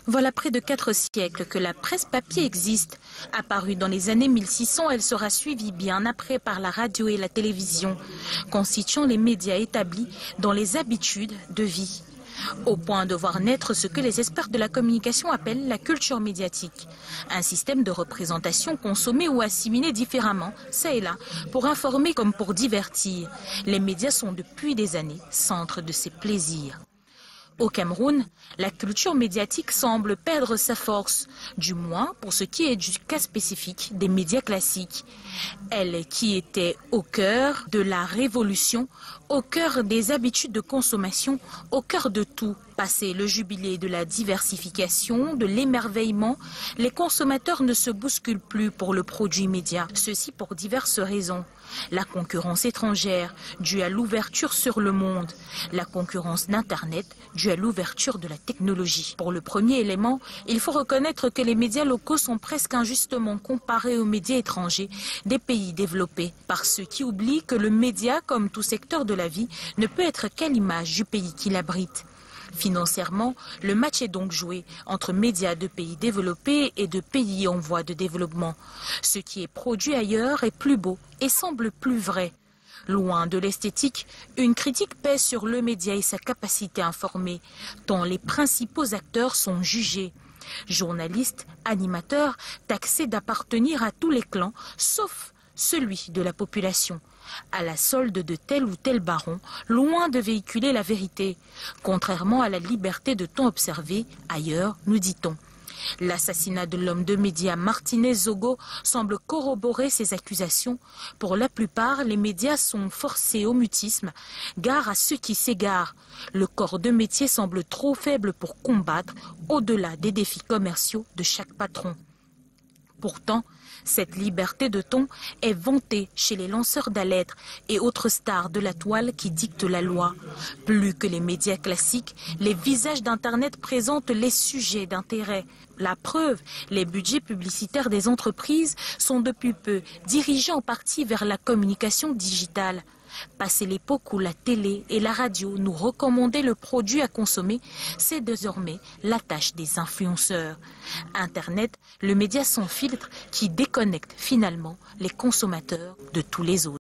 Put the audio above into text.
Voilà près de 4 siècles que la presse papier existe. Apparue dans les années 1600, elle sera suivie bien après par la radio et la télévision, constituant les médias établis dans les habitudes de vie. Au point de voir naître ce que les experts de la communication appellent la culture médiatique. Un système de représentation consommé ou assimilé différemment, ça et là, pour informer comme pour divertir. Les médias sont depuis des années centre de ces plaisirs. Au Cameroun, la culture médiatique semble perdre sa force, du moins pour ce qui est du cas spécifique des médias classiques. Elle qui était au cœur de la révolution, au cœur des habitudes de consommation, au cœur de tout. Passé le jubilé de la diversification, de l'émerveillement, les consommateurs ne se bousculent plus pour le produit média. Ceci pour diverses raisons. La concurrence étrangère, due à l'ouverture sur le monde. La concurrence d'Internet, due à l'ouverture de la technologie. Pour le premier élément, il faut reconnaître que les médias locaux sont presque injustement comparés aux médias étrangers des pays développés, par ceux qui oublient que le média, comme tout secteur de la vie, ne peut être qu'à l'image du pays qui l'abrite. Financièrement, le match est donc joué entre médias de pays développés et de pays en voie de développement. Ce qui est produit ailleurs est plus beau et semble plus vrai. Loin de l'esthétique, une critique pèse sur le média et sa capacité à informer, tant les principaux acteurs sont jugés. Journalistes, animateurs, taxés d'appartenir à tous les clans, sauf celui de la population, à la solde de tel ou tel baron, loin de véhiculer la vérité, contrairement à la liberté de ton observé ailleurs, nous dit-on. L'assassinat de l'homme de médias Martinez Zogo semble corroborer ces accusations. Pour la plupart, les médias sont forcés au mutisme, gare à ceux qui s'égarent. Le corps de métier semble trop faible pour combattre au-delà des défis commerciaux de chaque patron. Pourtant, cette liberté de ton est vantée chez les lanceurs d'alerte et autres stars de la toile qui dictent la loi. Plus que les médias classiques, les visages d'Internet présentent les sujets d'intérêt. La preuve, les budgets publicitaires des entreprises sont depuis peu dirigés en partie vers la communication digitale. Passé l'époque où la télé et la radio nous recommandaient le produit à consommer, c'est désormais la tâche des influenceurs. Internet, le média sans filtre qui déconnecte finalement les consommateurs de tous les autres.